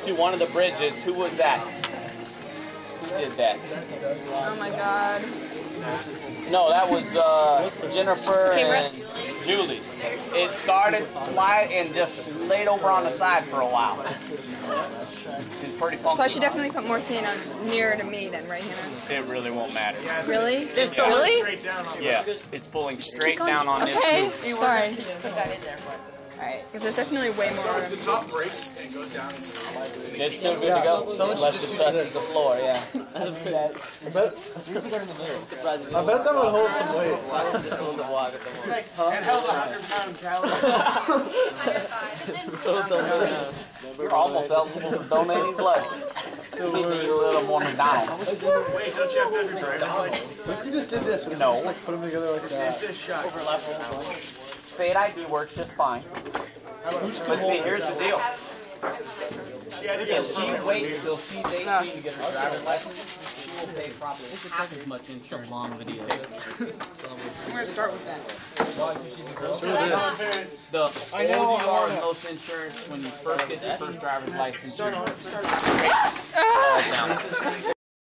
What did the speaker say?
to one of the bridges. Who was that? Who did that? Oh my god. No, that was Jennifer and Brooks. Julie's. It started slide and just laid over on the side for a while. It's pretty funky. So I should definitely put more sand on nearer to me then, right, Hannah? It really won't matter. Really? Yeah. Really? Yes, it's pulling straight down on this Okay. loop. Sorry. Put that in there. Alright, because there's definitely way more on The top breaks and goes down. It's still good to go. Unless it touches the floor, yeah. I bet that would hold some weight. And held 100-pound calories. We're almost eligible for donating blood. We need a little more McDonald's. Wait, don't you have to have your driver's license? What if you just did this? We No. just like put them together like that. It's just shot. State ID works just fine. But see, here's the deal. If she waits until she's 18 to get her driver's license, she will pay properly. This is not as much insurance. It's a long video. I'm going to start with that. The older you are, the most insurance when you first get your first driver's license.